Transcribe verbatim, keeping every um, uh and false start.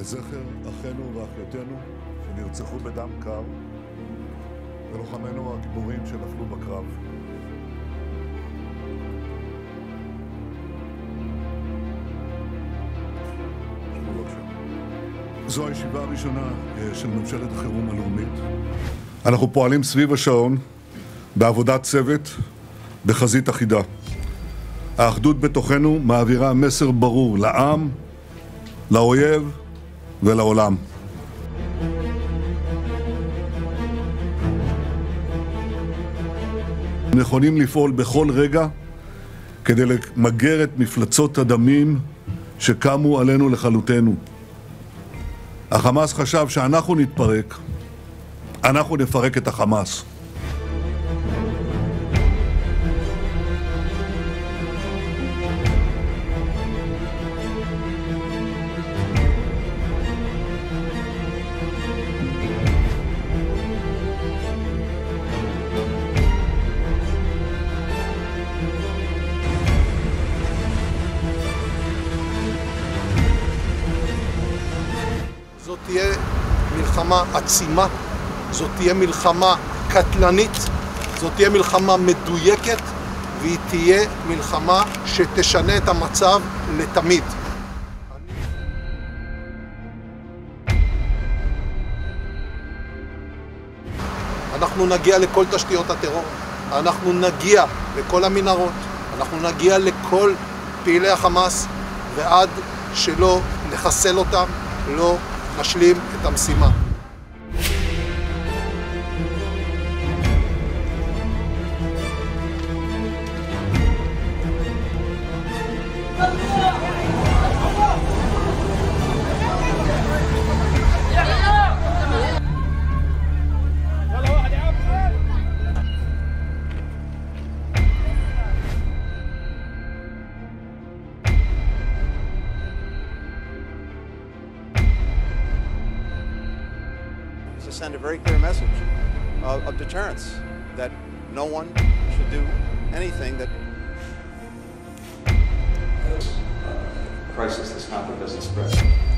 לזכר אחינו ואחיותינו שנרצחו בדם קר ולוחמינו הגיבורים שנפלו בקרב. זו הישיבה הראשונה של ממשלת החירום הלאומית. אנחנו פועלים סביב השעון בעבודת צוות בחזית אחידה. האחדות בתוכנו מעבירה מסר ברור לעם, לאויב ולעולם. נכונים לפעול בכל רגע כדי למגר את מפלצות הדמים שקמו עלינו לכלותנו. החמאס חשב שאנחנו נתפרק, אנחנו נפרק את החמאס. זאת תהיה מלחמה עצימה, זאת תהיה מלחמה קטלנית, זאת תהיה מלחמה מדויקת, והיא תהיה מלחמה שתשנה את המצב לתמיד. אנחנו נגיע לכל תשתיות הטרור, אנחנו נגיע לכל המנהרות, אנחנו נגיע לכל פעילי החמאס, ועד שלא לחסל אותם, לא נשלים את המשימה. To send a very clear message of, of deterrence, that no one should do anything that... This uh, crisis, this conflict doesn't spread.